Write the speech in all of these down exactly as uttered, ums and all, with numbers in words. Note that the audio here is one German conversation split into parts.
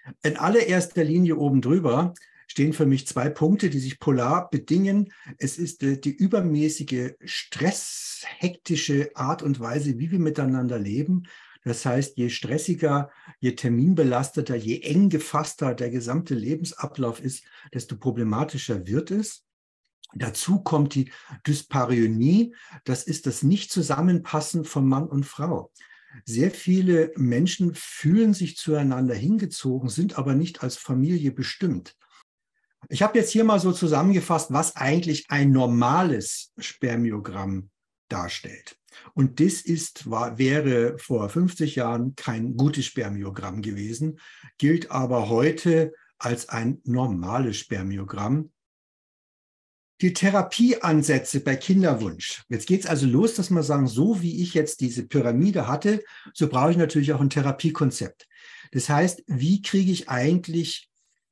In allererster Linie oben drüber stehen für mich zwei Punkte, die sich polar bedingen. Es ist äh, die übermäßige stresshektische Art und Weise, wie wir miteinander leben. Das heißt, je stressiger, je terminbelasteter, je eng gefasster der gesamte Lebensablauf ist, desto problematischer wird es. Dazu kommt die Dyspareunie, das ist das Nicht-Zusammenpassen von Mann und Frau. Sehr viele Menschen fühlen sich zueinander hingezogen, sind aber nicht als Familie bestimmt. Ich habe jetzt hier mal so zusammengefasst, was eigentlich ein normales Spermiogramm darstellt. Und das ist, war, wäre vor fünfzig Jahren kein gutes Spermiogramm gewesen, gilt aber heute als ein normales Spermiogramm. Die Therapieansätze bei Kinderwunsch. Jetzt geht es also los, dass wir sagen, so wie ich jetzt diese Pyramide hatte, so brauche ich natürlich auch ein Therapiekonzept. Das heißt, wie kriege ich eigentlich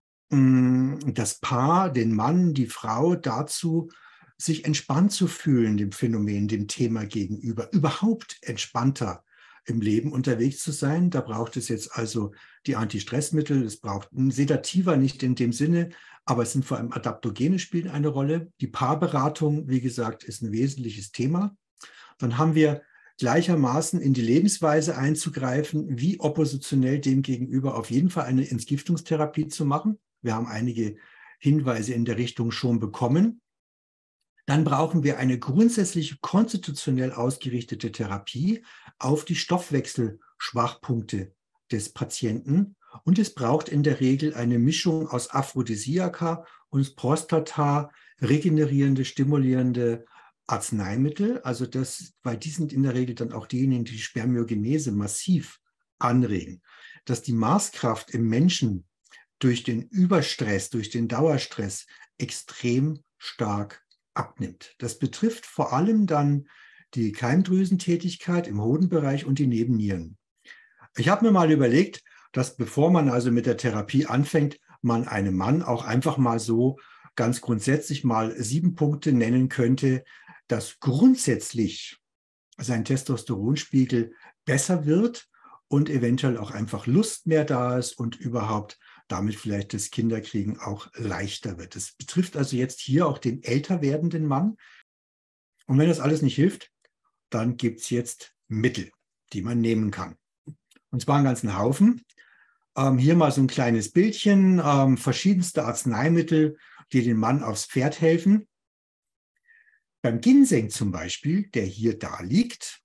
mh, das Paar, den Mann, die Frau dazu, sich entspannt zu fühlen, dem Phänomen, dem Thema gegenüber, überhaupt entspannter im Leben unterwegs zu sein. Da braucht es jetzt also die Antistressmittel, es braucht ein Sedativa, nicht in dem Sinne, aber es sind vor allem Adaptogene spielen eine Rolle. Die Paarberatung, wie gesagt, ist ein wesentliches Thema. Dann haben wir gleichermaßen in die Lebensweise einzugreifen, wie oppositionell dem gegenüber auf jeden Fall eine Entgiftungstherapie zu machen. Wir haben einige Hinweise in der Richtung schon bekommen. Dann brauchen wir eine grundsätzliche konstitutionell ausgerichtete Therapie auf die Stoffwechselschwachpunkte des Patienten. Und es braucht in der Regel eine Mischung aus Aphrodisiaka und Prostata regenerierende, stimulierende Arzneimittel. Also das, weil die sind in der Regel dann auch diejenigen, die die Spermiogenese massiv anregen. Dass die Maßkraft im Menschen durch den Überstress, durch den Dauerstress extrem stark abnimmt. Das betrifft vor allem dann die Keimdrüsentätigkeit im Hodenbereich und die Nebennieren. Ich habe mir mal überlegt, dass bevor man also mit der Therapie anfängt, man einem Mann auch einfach mal so ganz grundsätzlich mal sieben Punkte nennen könnte, dass grundsätzlich sein Testosteronspiegel besser wird und eventuell auch einfach Lust mehr da ist und überhaupt damit vielleicht das Kinderkriegen auch leichter wird. Das betrifft also jetzt hier auch den älter werdenden Mann. Und wenn das alles nicht hilft, dann gibt es jetzt Mittel, die man nehmen kann. Und zwar einen ganzen Haufen. Ähm, hier mal so ein kleines Bildchen, ähm, verschiedenste Arzneimittel, die dem Mann aufs Pferd helfen. Beim Ginseng zum Beispiel, der hier da liegt,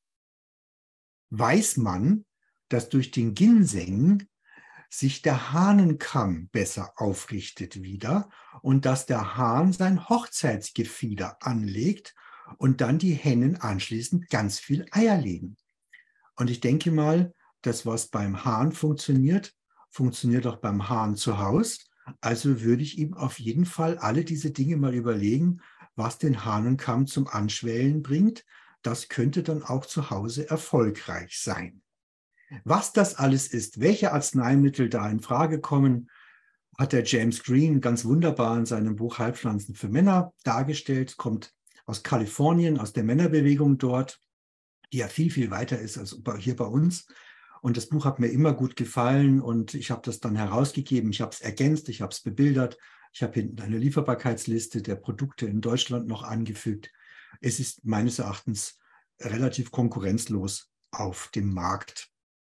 weiß man, dass durch den Ginseng sich der Hahnenkamm besser aufrichtet wieder und dass der Hahn sein Hochzeitsgefieder anlegt und dann die Hennen anschließend ganz viel Eier legen. Und ich denke mal, das, was beim Hahn funktioniert, funktioniert auch beim Hahn zu Hause. Also würde ich ihm auf jeden Fall alle diese Dinge mal überlegen, was den Hahnenkamm zum Anschwellen bringt. Das könnte dann auch zu Hause erfolgreich sein. Was das alles ist, welche Arzneimittel da in Frage kommen, hat der James Green ganz wunderbar in seinem Buch Heilpflanzen für Männer dargestellt, kommt aus Kalifornien, aus der Männerbewegung dort, die ja viel, viel weiter ist als hier bei uns. Und das Buch hat mir immer gut gefallen und ich habe das dann herausgegeben, ich habe es ergänzt, ich habe es bebildert, ich habe hinten eine Lieferbarkeitsliste der Produkte in Deutschland noch angefügt. Es ist meines Erachtens relativ konkurrenzlos auf dem Markt.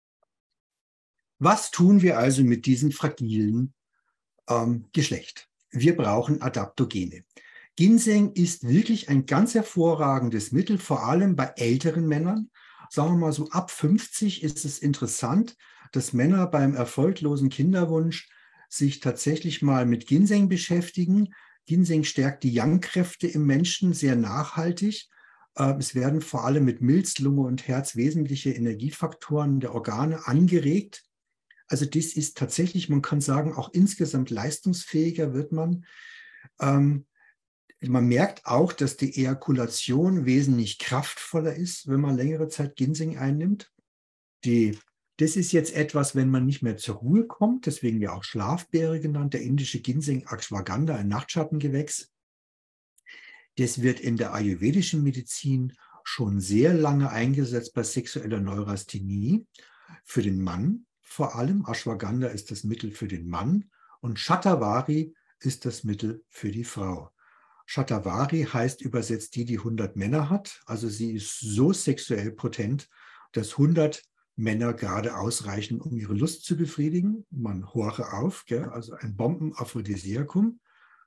Was tun wir also mit diesem fragilen ähm, Geschlecht? Wir brauchen Adaptogene. Ginseng ist wirklich ein ganz hervorragendes Mittel, vor allem bei älteren Männern. Sagen wir mal so, ab fünfzig ist es interessant, dass Männer beim erfolglosen Kinderwunsch sich tatsächlich mal mit Ginseng beschäftigen. Ginseng stärkt die Yang-Kräfte im Menschen sehr nachhaltig. Es werden vor allem mit Milz, Lunge und Herz wesentliche Energiefaktoren der Organe angeregt. Also das ist tatsächlich, man kann sagen, auch insgesamt leistungsfähiger wird man. Ähm, man merkt auch, dass die Ejakulation wesentlich kraftvoller ist, wenn man längere Zeit Ginseng einnimmt. Die, das ist jetzt etwas, wenn man nicht mehr zur Ruhe kommt, deswegen ja auch Schlafbeere genannt, der indische Ginseng Ashwagandha, ein Nachtschattengewächs. Das wird in der ayurvedischen Medizin schon sehr lange eingesetzt bei sexueller Neurasthenie für den Mann. vor allem. Ashwagandha ist das Mittel für den Mann und Shatavari ist das Mittel für die Frau. Shatavari heißt übersetzt die, die hundert Männer hat. Also sie ist so sexuell potent, dass hundert Männer gerade ausreichen, um ihre Lust zu befriedigen. Man horche auf, gell? Also ein Bombenaphrodisiakum.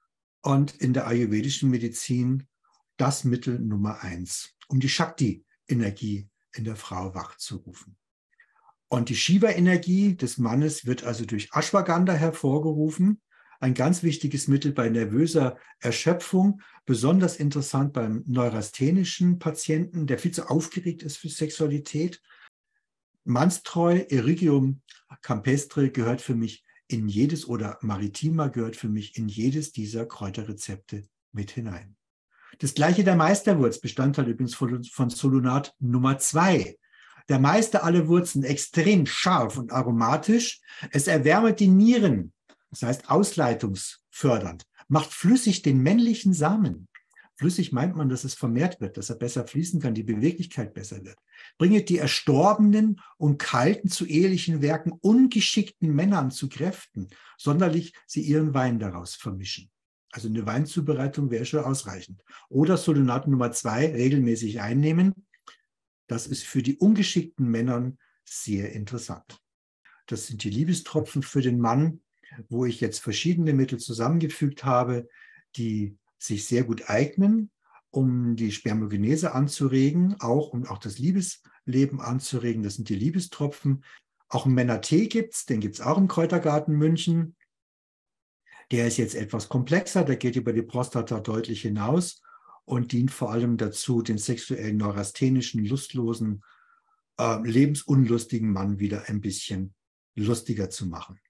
Und in der ayurvedischen Medizin das Mittel Nummer eins, um die Shakti-Energie in der Frau wachzurufen. Und die Shiva-Energie des Mannes wird also durch Ashwagandha hervorgerufen. Ein ganz wichtiges Mittel bei nervöser Erschöpfung, besonders interessant beim neurasthenischen Patienten, der viel zu aufgeregt ist für Sexualität. Mannstreu, Erigium campestre gehört für mich in jedes, oder Maritima gehört für mich in jedes dieser Kräuterrezepte mit hinein. Das gleiche der Meisterwurz, Bestandteil übrigens von, von Solunat Nummer zwei. Der Meister aller Wurzen, extrem scharf und aromatisch. Es erwärmt die Nieren, das heißt ausleitungsfördernd, macht flüssig den männlichen Samen. Flüssig meint man, dass es vermehrt wird, dass er besser fließen kann, die Beweglichkeit besser wird. Bringet die erstorbenen und kalten zu ehelichen Werken ungeschickten Männern zu Kräften, sonderlich sie ihren Wein daraus vermischen. Also eine Weinzubereitung wäre schon ausreichend. Oder Solunat Nummer zwei regelmäßig einnehmen. Das ist für die ungeschickten Männer sehr interessant. Das sind die Liebestropfen für den Mann, wo ich jetzt verschiedene Mittel zusammengefügt habe, die sich sehr gut eignen, um die Spermogenese anzuregen, auch um auch das Liebesleben anzuregen. Das sind die Liebestropfen. Auch einen Männertee gibt es, den gibt es auch im Kräutergarten München. Der ist jetzt etwas komplexer, der geht über die Prostata deutlich hinaus und dient vor allem dazu, den sexuellen, neurasthenischen, lustlosen, äh, lebensunlustigen Mann wieder ein bisschen lustiger zu machen.